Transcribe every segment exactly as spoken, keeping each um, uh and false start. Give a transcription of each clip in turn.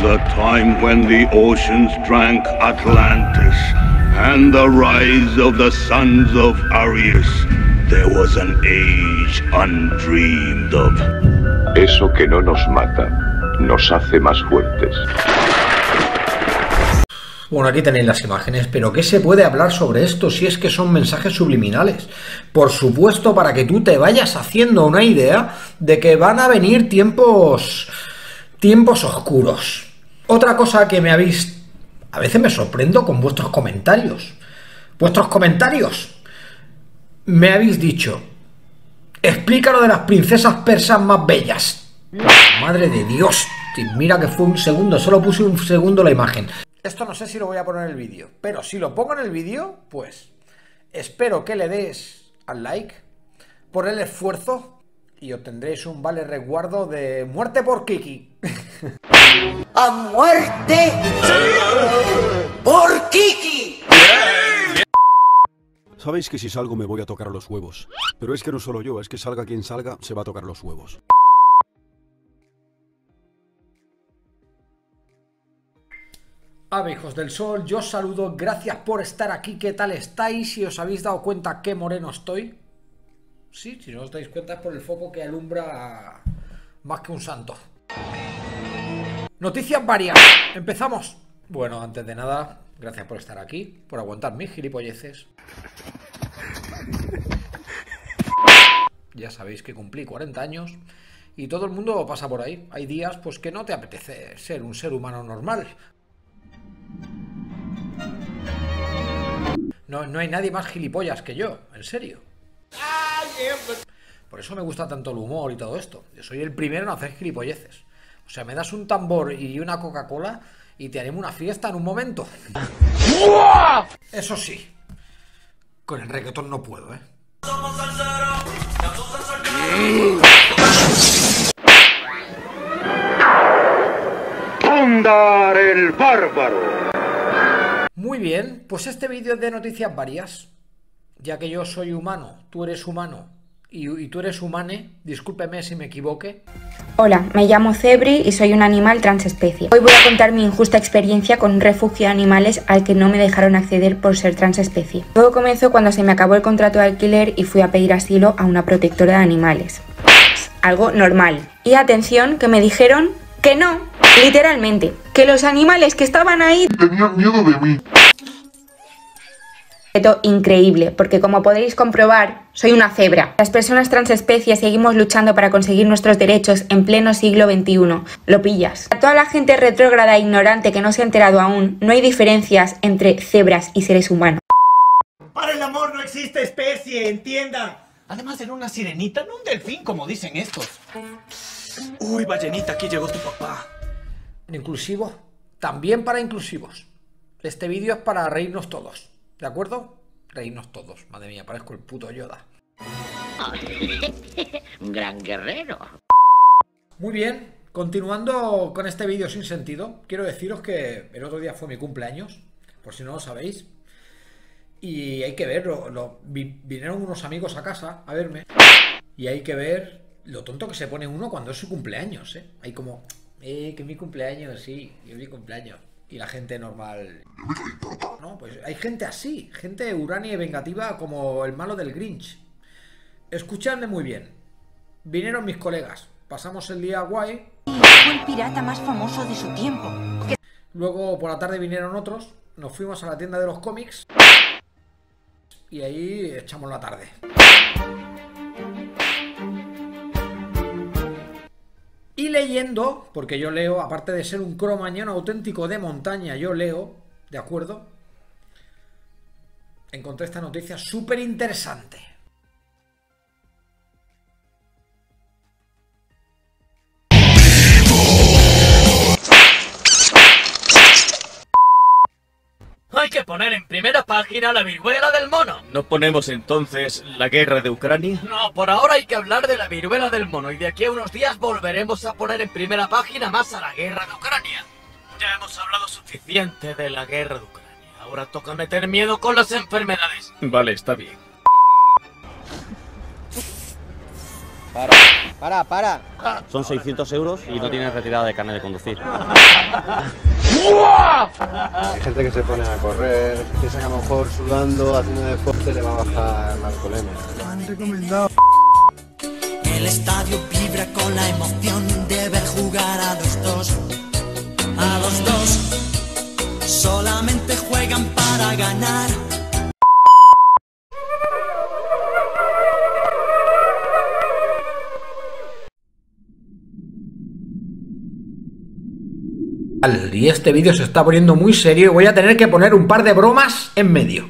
the time when the oceans drank Atlantis and the rise of the sons of Arius, there was an age undreamed of. Eso que no nos mata, nos hace más fuertes. Bueno, aquí tenéis las imágenes, pero ¿qué se puede hablar sobre esto si es que son mensajes subliminales? Por supuesto, para que tú te vayas haciendo una idea de que van a venir tiempos, tiempos oscuros. Otra cosa que me habéis... A veces me sorprendo con vuestros comentarios. Vuestros comentarios. Me habéis dicho, explica lo de las princesas persas más bellas. Madre de Dios, mira que fue un segundo, solo puse un segundo la imagen. Esto no sé si lo voy a poner en el vídeo, pero si lo pongo en el vídeo, pues espero que le des al like por el esfuerzo y obtendréis un vale resguardo de muerte por Kiki. ¡A muerte por Kiki! Sabéis que si salgo me voy a tocar los huevos, pero es que no solo yo, es que salga quien salga, se va a tocar los huevos. Ave, hijos del sol, yo os saludo, gracias por estar aquí, ¿qué tal estáis? Si os habéis dado cuenta qué moreno estoy. Sí, si no os dais cuenta es por el foco que alumbra más que un santo. Noticias varias, empezamos. Bueno, antes de nada, gracias por estar aquí, por aguantar mis gilipolleces. Ya sabéis que cumplí cuarenta años y todo el mundo pasa por ahí. Hay días pues que no te apetece ser un ser humano normal. No, no hay nadie más gilipollas que yo, en serio. Por eso me gusta tanto el humor y todo esto. Yo soy el primero en hacer gilipolleces. O sea, me das un tambor y una Coca-Cola y te haremos una fiesta en un momento. Eso sí, con el reggaetón no puedo, ¿eh? Ondar el bárbaro. Muy bien, pues este vídeo es de noticias varias. Ya que yo soy humano, tú eres humano y, y tú eres humane, discúlpeme si me equivoque. Hola, me llamo Cebri y soy un animal transespecie. Hoy voy a contar mi injusta experiencia con un refugio de animales al que no me dejaron acceder por ser transespecie. Todo comenzó cuando se me acabó el contrato de alquiler y fui a pedir asilo a una protectora de animales. Algo normal. Y atención, que me dijeron que no, literalmente, que los animales que estaban ahí tenían miedo de mí. Increíble, porque como podréis comprobar, soy una cebra. Las personas transespecies seguimos luchando para conseguir nuestros derechos en pleno siglo veintiuno. Lo pillas. A toda la gente retrógrada e ignorante que no se ha enterado aún, no hay diferencias entre cebras y seres humanos. Para el amor no existe especie, entiendan. Además era una sirenita, no un delfín como dicen estos. Uy, ballenita, aquí llegó tu papá. Inclusivo, también para inclusivos. Este vídeo es para reírnos todos. ¿De acuerdo? Reírnos todos. Madre mía, parezco el puto Yoda. Un gran guerrero. Muy bien, continuando con este vídeo sin sentido, quiero deciros que el otro día fue mi cumpleaños, por si no lo sabéis. Y hay que ver, lo, lo, vi, vinieron unos amigos a casa a verme. Y hay que ver lo tonto que se pone uno cuando es su cumpleaños, ¿eh? Hay como, eh, que es mi cumpleaños, sí, que es mi cumpleaños. Y la gente normal... No, pues hay gente así, gente urania y vengativa como el malo del Grinch. Escuchadme muy bien. Vinieron mis colegas, pasamos el día guay. Fue el pirata más famoso de su tiempo. Luego por la tarde vinieron otros, nos fuimos a la tienda de los cómics y ahí echamos la tarde. Y leyendo, porque yo leo, aparte de ser un cromañón auténtico de montaña, yo leo, ¿de acuerdo? Encontré esta noticia súper interesante. Hay que poner en primera página la viruela del mono. ¿No ponemos entonces la guerra de Ucrania? No, por ahora hay que hablar de la viruela del mono y de aquí a unos días volveremos a poner en primera página más a la guerra de Ucrania. Ya hemos hablado suficiente de la guerra de Ucrania. Ahora toca meter miedo con las enfermedades. Vale, está bien. Para. Para, para. Son seiscientos euros y no tienes retirada de carnet de conducir. Hay gente que se pone a correr, piensa que a lo mejor sudando, haciendo deporte le va a bajar la alcoholemia. Han recomendado. El estadio vibra con la emoción de ver jugar a los dos. A los dos. Solamente juegan para ganar. Y este vídeo se está poniendo muy serio y voy a tener que poner un par de bromas en medio.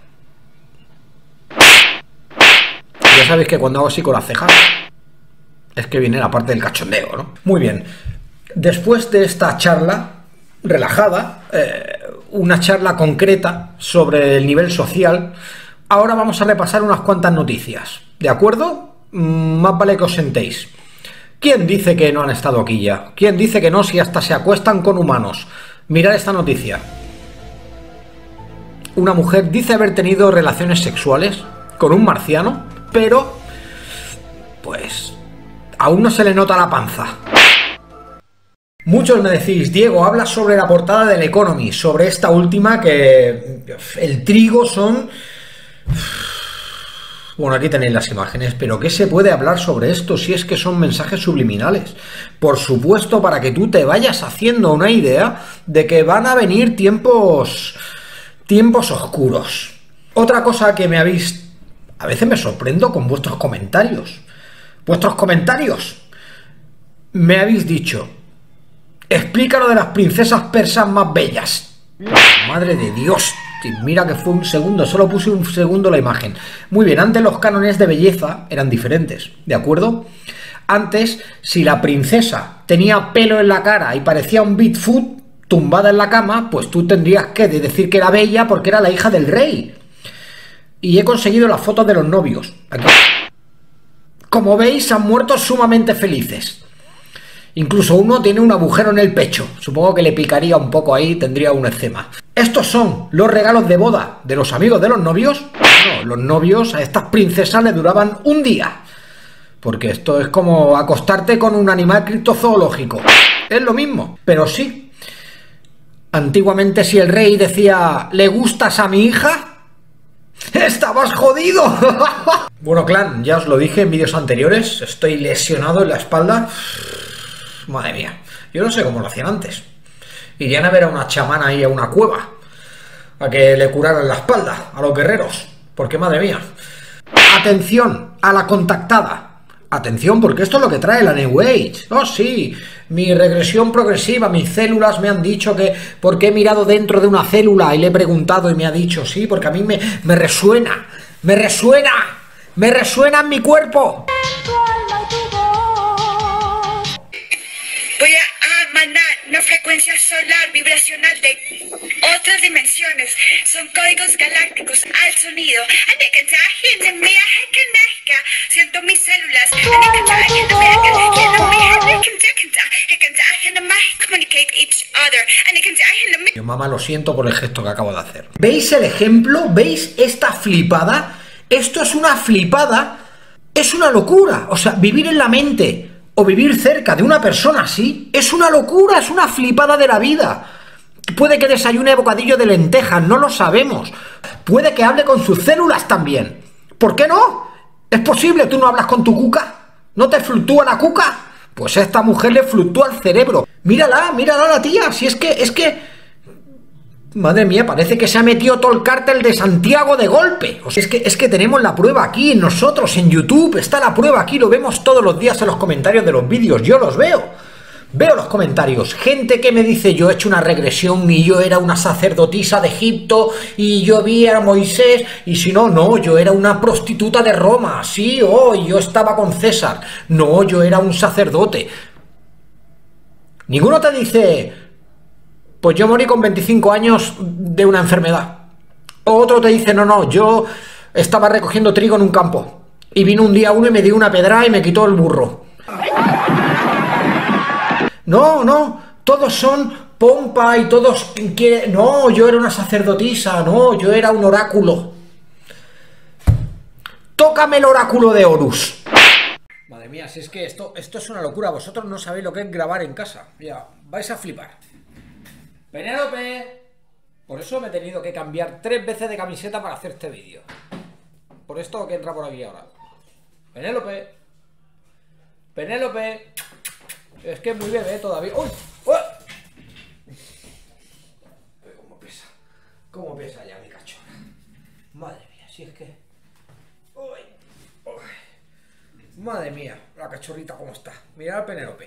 Ya sabéis que cuando hago así con las cejas es que viene la parte del cachondeo, ¿no? Muy bien. Después de esta charla relajada, eh, una charla concreta sobre el nivel social, ahora vamos a repasar unas cuantas noticias, ¿de acuerdo? Mm, más vale que os sentéis. ¿Quién dice que no han estado aquí ya? ¿Quién dice que no si hasta se acuestan con humanos? Mirad esta noticia. Una mujer dice haber tenido relaciones sexuales con un marciano, pero pues aún no se le nota la panza. Muchos me decís, Diego, habla sobre la portada del Economy, sobre esta última que el trigo son... Bueno, aquí tenéis las imágenes, pero ¿qué se puede hablar sobre esto si es que son mensajes subliminales? Por supuesto, para que tú te vayas haciendo una idea de que van a venir tiempos... tiempos oscuros. Otra cosa que me habéis... A veces me sorprendo con vuestros comentarios. Vuestros comentarios. Me habéis dicho, explícalo de las princesas persas más bellas. Madre de Dios. Mira que fue un segundo, solo puse un segundo la imagen. Muy bien, antes los cánones de belleza eran diferentes, ¿de acuerdo? Antes, si la princesa tenía pelo en la cara y parecía un Bigfoot tumbada en la cama, pues tú tendrías que decir que era bella porque era la hija del rey. Y he conseguido las fotos de los novios. Aquí. Como veis, han muerto sumamente felices. Incluso uno tiene un agujero en el pecho. Supongo que le picaría un poco ahí, tendría un eczema. Estos son los regalos de boda de los amigos de los novios. No, los novios a estas princesas le duraban un día. Porque esto es como acostarte con un animal criptozoológico. Es lo mismo, pero sí. Antiguamente si el rey decía, ¿le gustas a mi hija? ¡Estabas jodido! Bueno, clan, ya os lo dije en vídeos anteriores. Estoy lesionado en la espalda. Madre mía, yo no sé cómo lo hacían antes. Irían a ver a una chamana ahí a una cueva a que le curaran la espalda a los guerreros, porque madre mía. Atención a la contactada. Atención, porque esto es lo que trae la New Age. Oh sí, mi regresión progresiva, mis células me han dicho que... Porque he mirado dentro de una célula y le he preguntado y me ha dicho sí, porque a mí me, me resuena, me resuena, me resuena en mi cuerpo. Voy a emanar una frecuencia solar vibracional de otras dimensiones. Son códigos galácticos al sonido. Siento mis células. Yo, mamá, lo siento por el gesto que acabo de hacer. ¿Veis el ejemplo? ¿Veis esta flipada? Esto es una flipada. Es una locura. O sea, vivir en la mente o vivir cerca de una persona así es una locura, es una flipada de la vida. Puede que desayune bocadillo de lentejas, no lo sabemos. Puede que hable con sus células también. ¿Por qué no? ¿Es posible? ¿Tú no hablas con tu cuca? ¿No te fluctúa la cuca? Pues a esta mujer le fluctúa el cerebro. Mírala, mírala la tía. Si es que, es que... Madre mía, parece que se ha metido todo el cártel de Santiago de golpe. O sea, es que, es que tenemos la prueba aquí, nosotros, en YouTube. Está la prueba aquí, lo vemos todos los días en los comentarios de los vídeos. Yo los veo. Veo los comentarios. Gente que me dice, yo he hecho una regresión y yo era una sacerdotisa de Egipto y yo vi a Moisés. Y si no, no, yo era una prostituta de Roma. Sí, oh, yo estaba con César. No, yo era un sacerdote. Ninguno te dice... Pues yo morí con veinticinco años de una enfermedad. Otro te dice, no, no, yo estaba recogiendo trigo en un campo. Y vino un día uno y me dio una pedrada y me quitó el burro. No, no, todos son pompa y todos quieren... No, yo era una sacerdotisa, no, yo era un oráculo. Tócame el oráculo de Horus. Madre mía, si es que esto, esto es una locura. Vosotros no sabéis lo que es grabar en casa. Ya, vais a flipar. ¡Penélope! Por eso me he tenido que cambiar tres veces de camiseta para hacer este vídeo. Por esto que entra por aquí ahora. ¡Penélope! ¡Penélope! Es que es muy bebé todavía. ¡Uy! ¡Uy! ¿Cómo pesa? ¿Cómo pesa ya mi cachorra? Madre mía, si es que... ¡Uy! ¡Uy! Madre mía, la cachorrita cómo está. Mirad al Penélope.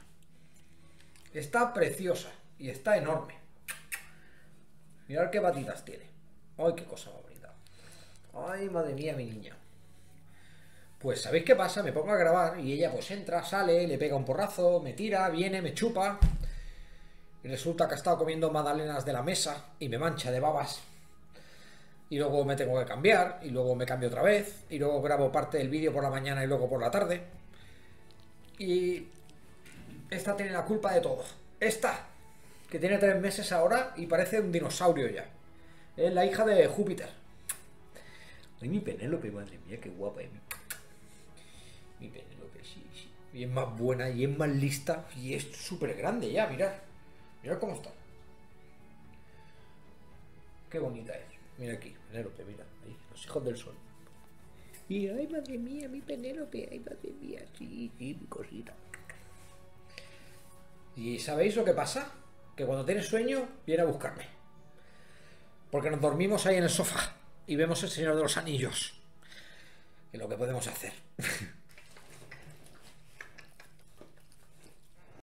Está preciosa y está enorme. Mirad qué patitas tiene. ¡Ay, qué cosa más bonita! ¡Ay, madre mía, mi niña! Pues ¿sabéis qué pasa? Me pongo a grabar y ella pues entra, sale, le pega un porrazo, me tira, viene, me chupa. Y resulta que ha estado comiendo magdalenas de la mesa y me mancha de babas. Y luego me tengo que cambiar, y luego me cambio otra vez, y luego grabo parte del vídeo por la mañana y luego por la tarde. Y esta tiene la culpa de todo. Esta, que tiene tres meses ahora y parece un dinosaurio ya. Es la hija de Júpiter. Ay, mi Penélope, madre mía, qué guapa es mi... Mi Penélope, sí, sí. Y es más buena, y es más lista, y es súper grande ya, mirad. Mirad cómo está. Qué bonita es. Mira aquí, Penélope, mira. Ahí, los hijos del sol. Y ay, madre mía, mi Penélope, ay, madre mía, sí, sí, mi cosita. ¿Y sabéis lo que pasa? Que cuando tienes sueño, viene a buscarme. Porque nos dormimos ahí en el sofá y vemos El Señor de los Anillos. Y lo que podemos hacer.